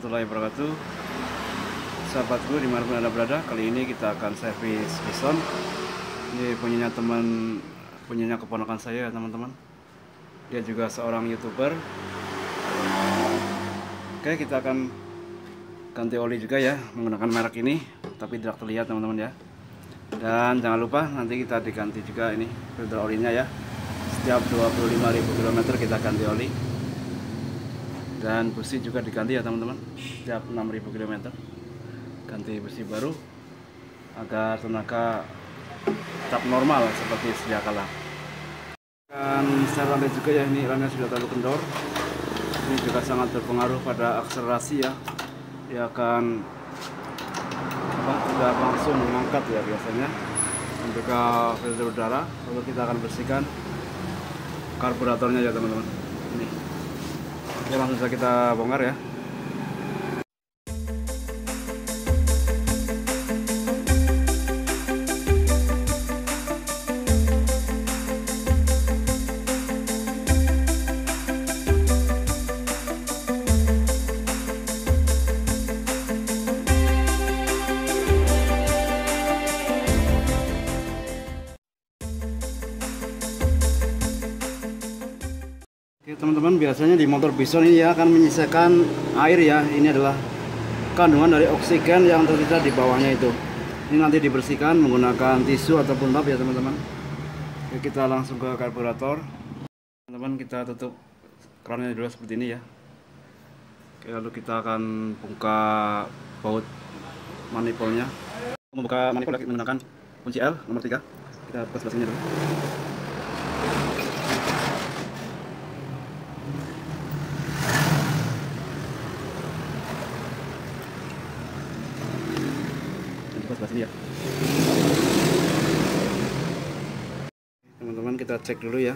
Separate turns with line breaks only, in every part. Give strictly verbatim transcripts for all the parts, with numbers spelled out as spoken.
warahmatullahi wabarakatuh. Sahabatku dimanapun Anda berada, kali ini kita akan servis Bison. Ini punyanya teman, punyanya keponakan saya ya teman-teman. Dia juga seorang YouTuber. Oke, kita akan ganti oli juga ya menggunakan merek ini, tapi tidak terlihat teman-teman ya. Dan jangan lupa nanti kita diganti juga ini filter olinya ya. Setiap dua puluh lima ribu kilometer kita ganti oli. Dan busi juga diganti ya teman-teman, setiap enam ribu kilometer ganti busi baru agar tenaga tetap normal seperti sedia kala. Dan secara lantai juga ya, ini remnya sudah terlalu kendor. Ini juga sangat berpengaruh pada akselerasi ya. Dia akan apa, tidak langsung mengangkat ya biasanya, membuka filter udara. Lalu kita akan bersihkan karburatornya ya teman-teman. Ini. Oke, langsung saja kita bongkar ya. Oke teman-teman, biasanya di motor Bison ini ya akan menyisakan air ya. Ini adalah kandungan dari oksigen yang tersisa di bawahnya itu. Ini nanti dibersihkan menggunakan tisu ataupun lap ya teman-teman. Oke, kita langsung ke karburator. Teman-teman, kita tutup kerannya dulu seperti ini ya. Oke, lalu kita akan buka baut manifoldnya. Membuka manifold menggunakan kunci L nomor tiga. Kita buka sebelah sini dulu. Sebelah sini ya teman-teman, kita cek dulu ya.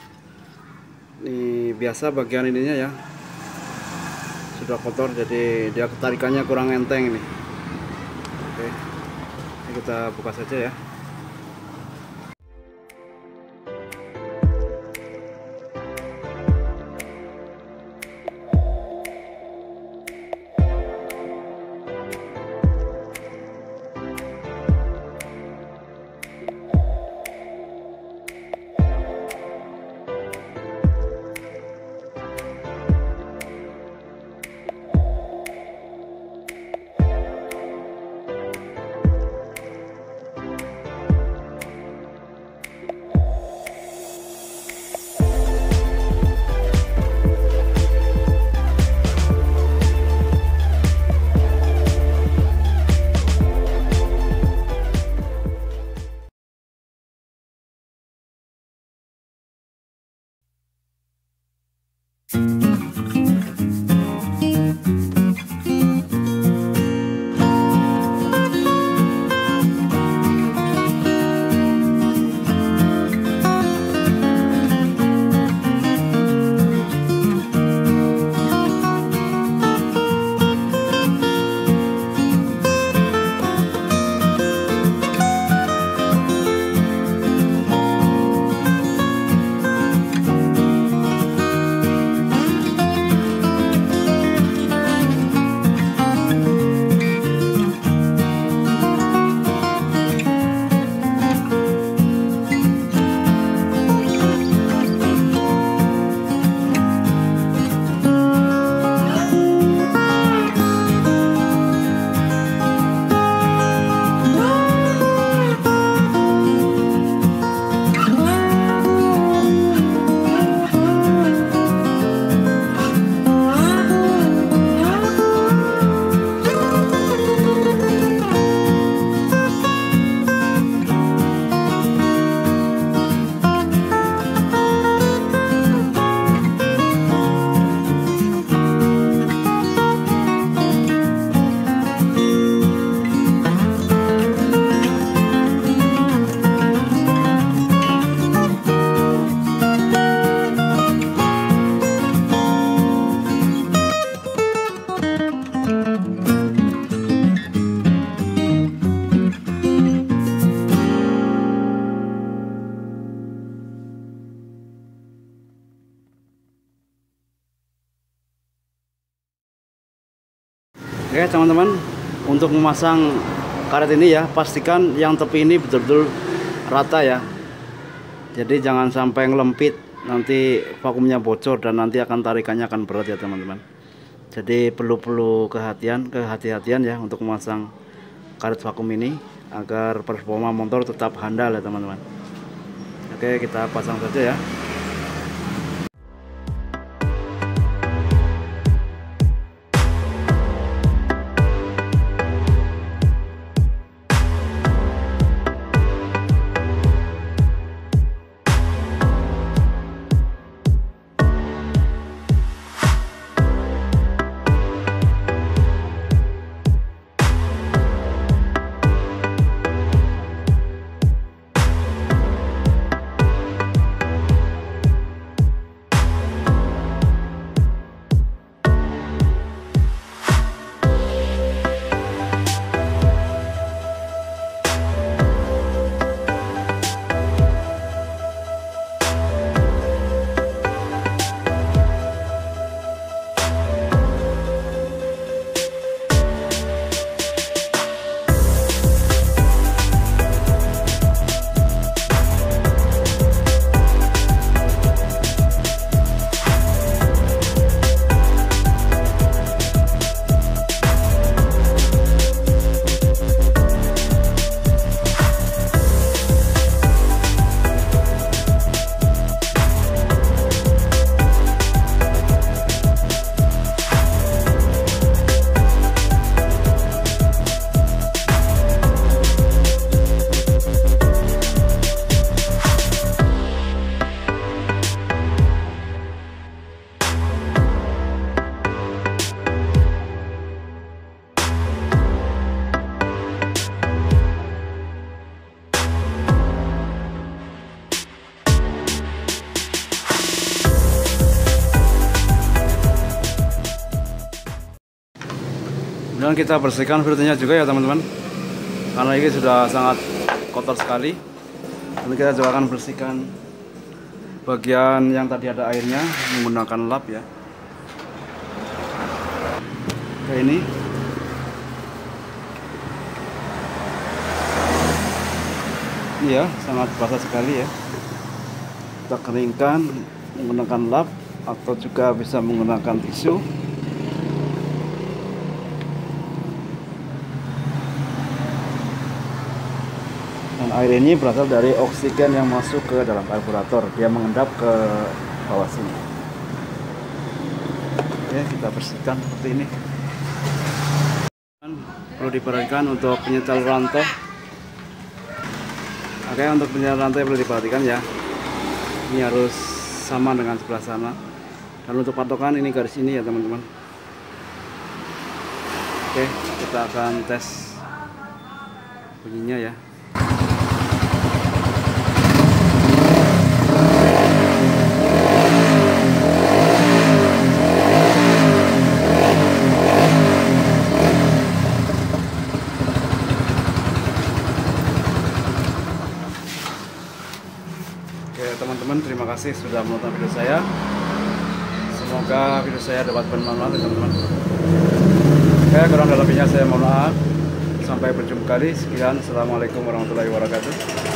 Ini biasa bagian ininya ya sudah kotor, jadi dia ketarikannya kurang enteng ini. Oke, ini kita buka saja ya. Oke teman-teman, untuk memasang karet ini ya, pastikan yang tepi ini betul-betul rata ya. Jadi jangan sampai ngelempit, nanti vakumnya bocor dan nanti akan tarikannya akan berat ya teman-teman. Jadi perlu perlu kehatian kehati-hatian ya untuk memasang karet vakum ini agar performa motor tetap handal ya teman-teman. Oke, kita pasang saja ya. Dan kita bersihkan filternya juga ya teman-teman, karena ini sudah sangat kotor sekali. Nanti kita juga akan bersihkan bagian yang tadi ada airnya menggunakan lap ya. Kayak ini. Ini ya, sangat basah sekali ya. Kita keringkan menggunakan lap atau juga bisa menggunakan tisu. Dan air ini berasal dari oksigen yang masuk ke dalam karburator, dia mengendap ke bawah sini. Oke, kita bersihkan seperti ini. Dan perlu diperhatikan untuk penyetel rantai. Oke, untuk penyetel rantai perlu diperhatikan ya. Ini harus sama dengan sebelah sana. Dan untuk patokan ini garis ini ya teman-teman. Oke, kita akan tes bunyinya ya. Teman-teman, terima kasih sudah menonton video saya. Semoga video saya dapat bermanfaat teman-teman. Oke, kurang lebihnya saya mohon maaf. Sampai berjumpa kali. Sekian, assalamualaikum warahmatullahi wabarakatuh.